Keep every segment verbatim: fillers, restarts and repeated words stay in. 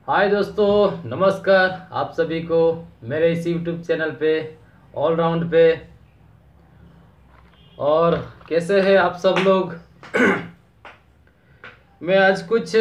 हाय दोस्तों, नमस्कार आप सभी को मेरे इस यूट्यूब चैनल पे ऑल राउंड पे। और कैसे हैं आप सब लोग। मैं आज कुछ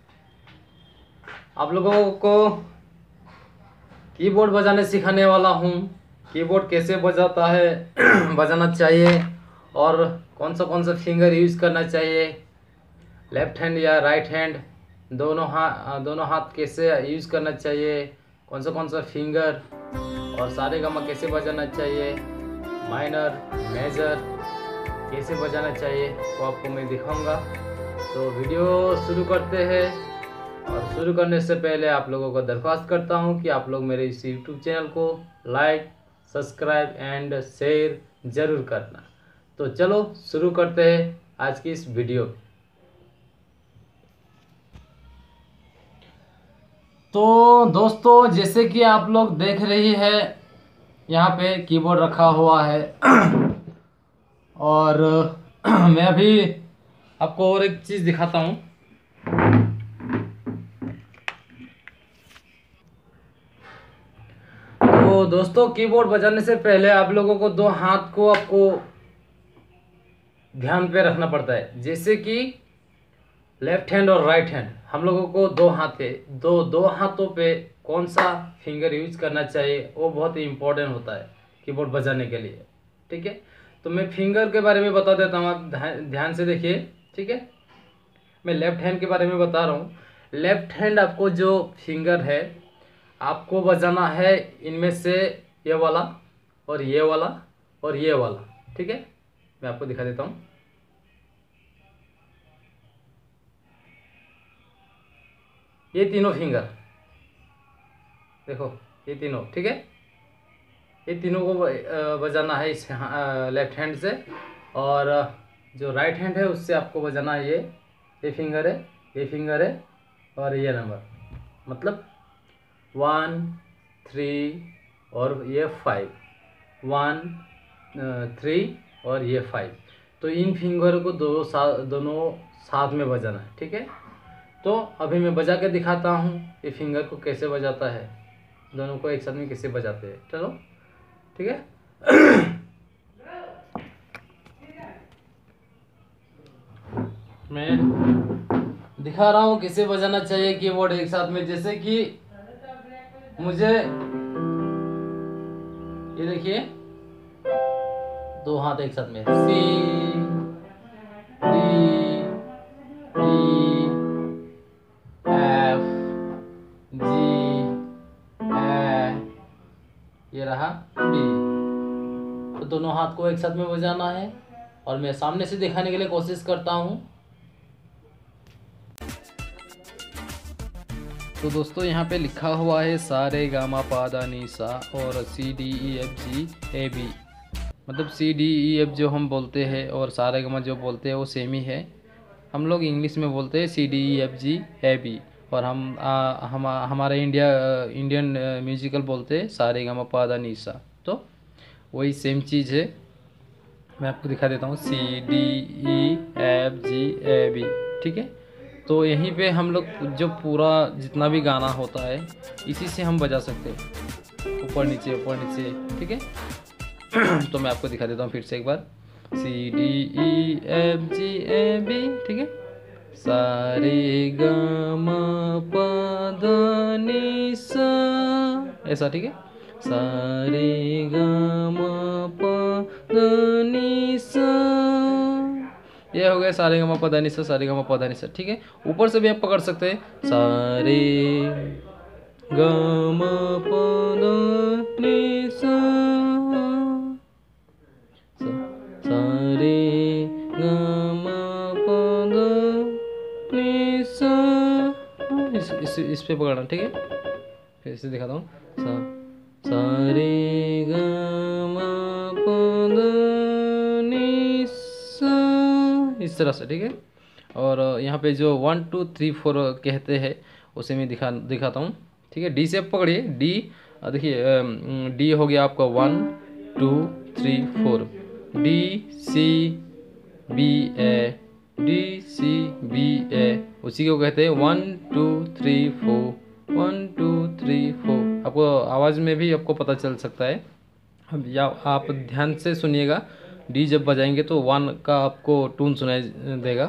आप लोगों को कीबोर्ड बजाने सिखाने वाला हूँ। कीबोर्ड कैसे बजाता है बजाना चाहिए और कौन सा कौन सा फिंगर यूज़ करना चाहिए, लेफ्ट हैंड या राइट हैंड, दोनों हाथ दोनों हाथ कैसे यूज़ करना चाहिए, कौन सा कौन सा फिंगर, और सारे गामा कैसे बजाना चाहिए, माइनर मेजर कैसे बजाना चाहिए वो आपको मैं दिखाऊंगा। तो वीडियो शुरू करते हैं। और शुरू करने से पहले आप लोगों को दरख्वास्त करता हूं कि आप लोग मेरे इस यूट्यूब चैनल को लाइक, सब्सक्राइब एंड शेयर ज़रूर करना। तो चलो शुरू करते हैं आज की इस वीडियो। तो दोस्तों, जैसे कि आप लोग देख रही है, यहाँ पे कीबोर्ड रखा हुआ है। और मैं अभी आपको और एक चीज़ दिखाता हूँ। तो दोस्तों, कीबोर्ड बजाने से पहले आप लोगों को दो हाथ को आपको ध्यान पे रखना पड़ता है। जैसे कि लेफ्ट हैंड और राइट हैंड, हम लोगों को दो हाथ है, दो दो हाथों पे कौन सा फिंगर यूज करना चाहिए वो बहुत ही इम्पोर्टेंट होता है कीबोर्ड बजाने के लिए। ठीक है, तो मैं फिंगर के बारे में बता देता हूँ, आप ध्यान से देखिए। ठीक है, मैं लेफ्ट हैंड के बारे में बता रहा हूँ। लेफ्ट हैंड आपको जो फिंगर है आपको बजाना है इनमें से ये वाला और ये वाला और ये वाला। ठीक है, मैं आपको दिखा देता हूँ। ये तीनों फिंगर देखो, ये तीनों। ठीक है, ये तीनों को बजाना है इस लेफ्ट हैंड से। और जो राइट हैंड है उससे आपको बजाना है ये ये फिंगर है, ये फिंगर है और ये नंबर, मतलब वन थ्री और ये फाइव, वन थ्री और ये फाइव। तो इन फिंगर को दो सा, दोनों साथ में बजाना है। ठीक है, तो अभी मैं बजा के दिखाता हूँ ये फिंगर को कैसे बजाता है, दोनों को एक साथ में कैसे बजाते हैं। चलो ठीक है। मैं दिखा रहा हूँ कैसे बजाना चाहिए कीबोर्ड एक साथ में। जैसे कि मुझे ये देखिए, दो हाथ एक साथ में, सी डी ई एफ जी ए, ये रहा बी। तो दोनों हाथ को एक साथ में बजाना है और मैं सामने से दिखाने के लिए कोशिश करता हूँ। तो दोस्तों, यहाँ पे लिखा हुआ है सा रे गा मा पा धा नी सा और C D E F G A B. मतलब सी डी ई एफ जो हम बोलते हैं और सा रे गा मा जो बोलते हैं वो सेम ही है। हम लोग इंग्लिश में बोलते हैं C D E F G A B, और हम आ, हम हमारे इंडिया इंडियन म्यूजिकल बोलते हैं सा रे गा मा पा धा नी सा। तो वही सेम चीज़ है। मैं आपको दिखा देता हूँ, C D E F G A B. ठीक है, तो यहीं पे हम लोग जो पूरा जितना भी गाना होता है इसी से हम बजा सकते हैं, ऊपर नीचे ऊपर नीचे। ठीक है, तो मैं आपको दिखा देता हूँ फिर से एक बार, C D E F G A B. ठीक है, सा रे गा मा पा धा नी सा, ऐसा। ठीक है, सा रे गा मा पा धा नी सा, ये हो गया सा रे गा मा पा धा नी सा, सा रे गा मा पा धा नी सा। ठीक है, ऊपर से भी आप पकड़ सकते हैं, सा रे गा मा पा धा नी सा, सा रे गा मा पा धा नी सा। इस इस इस पे पकड़ना। ठीक है, फिर से दिखाता हूँ, सा सा रे गा मा पा धा नी सा, इस तरह से। ठीक है, और यहाँ पे जो वन टू थ्री फोर कहते हैं उसे मैं दिखा दिखाता हूँ। ठीक है, डी से पकड़िए, डी देखिए, डी हो गया आपका one two three four, D C B A, D C B A, उसी को कहते हैं one two three four, one two three four. आपको आवाज़ में भी आपको पता चल सकता है। अब या आप ध्यान से सुनिएगा, डी जब बजाएंगे तो वन का आपको टून सुनाई देगा,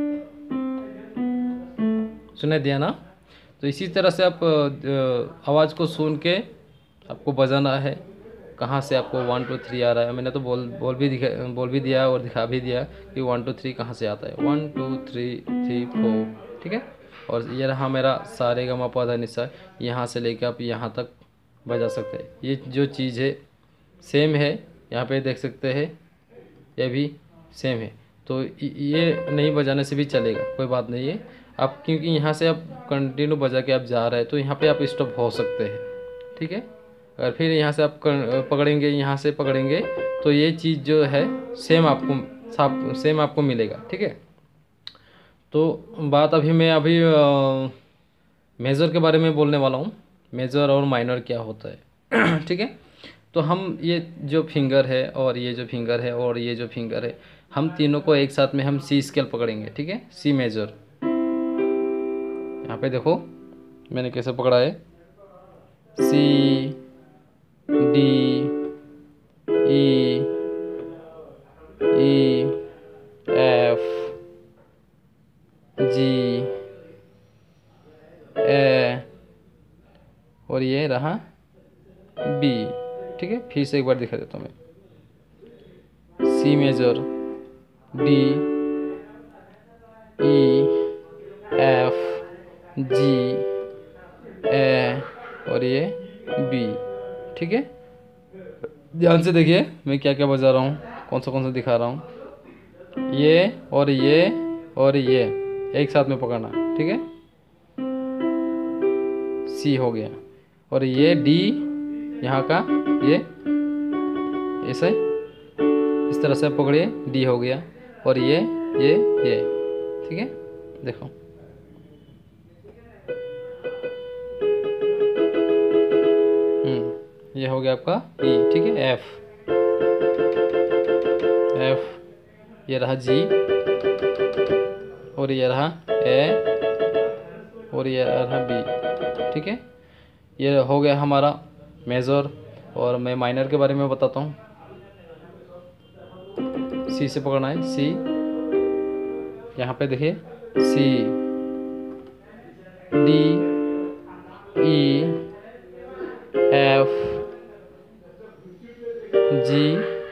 सुनाई दिया ना। तो इसी तरह से आप आवाज़ को सुन के आपको बजाना है, कहाँ से आपको वन टू थ्री आ रहा है। मैंने तो बोल बोल भी दिखा बोल भी दिया और दिखा भी दिया कि वन टू थ्री कहाँ से आता है, one two three three four, ठीक है। और ये रहा मेरा सारे गा मा पा धा नि सा, यहाँ से लेकर आप यहाँ तक बजा सकते हैं। ये जो चीज़ है सेम है, यहाँ पे देख सकते हैं, ये भी सेम है। तो ये नहीं बजाने से भी चलेगा, कोई बात नहीं है। आप क्योंकि यहाँ से आप कंटिन्यू बजा के आप जा रहे हैं तो यहाँ पे आप स्टॉप हो सकते हैं, ठीक है। अगर फिर यहाँ से आप पकड़ेंगे, यहाँ से पकड़ेंगे तो ये चीज़ जो है सेम आपको सेम आपको मिलेगा, ठीक है। तो बात अभी मैं अभी मेजर के बारे में बोलने वाला हूँ, मेजर और माइनर क्या होता है, ठीक है। तो हम ये जो फिंगर है और ये जो फिंगर है और ये जो फिंगर है, हम तीनों को एक साथ में हम सी स्केल पकड़ेंगे, ठीक है। सी मेजर, यहाँ पे देखो मैंने कैसे पकड़ा है, सी D E E F G A और ये रहा बी, ठीक है। फिर से एक बार दिखा देता हूँ मैं, C major, D E F G A और ये बी, ठीक है। ध्यान से देखिए मैं क्या क्या बजा रहा हूँ, कौन सा कौन सा दिखा रहा हूँ। ये और ये और ये एक साथ में पकड़ना, ठीक है। सी हो गया और ये डी यहाँ का, ये ऐसे इस तरह से पकड़िए, डी हो गया और ये ये ये, ठीक है। देखो हम्म ये हो गया आपका ई, ठीक है। एफ एफ ये रहा जी और ये रहा ए और ये रहा बी, ठीक है। ये हो गया हमारा मेजर। और मैं माइनर के बारे में बताता हूँ। सी से पकड़ना है, सी, यहाँ पे देखिए सी D E F G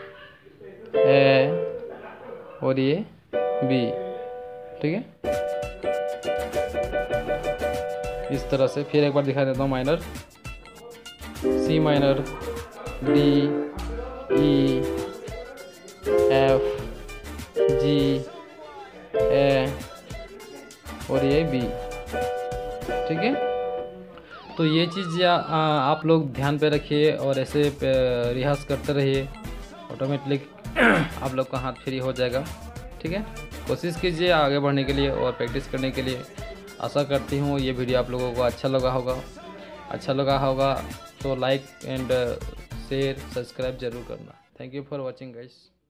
A और ये बी, ठीक है। इस तरह से फिर एक बार दिखा देता हूँ। Minor, C minor, D E F G A और ये बी, ठीक है। तो ये चीज़ आप लोग ध्यान पे रखिए और ऐसे रियाज करते रहिए, ऑटोमेटिक आप लोग का हाथ फ्री हो जाएगा, ठीक है। कोशिश कीजिए आगे बढ़ने के लिए और प्रैक्टिस करने के लिए। आशा करती हूँ ये वीडियो आप लोगों को अच्छा लगा होगा। अच्छा लगा होगा तो लाइक एंड शेयर सब्सक्राइब जरूर करना। Thank you for watching guys.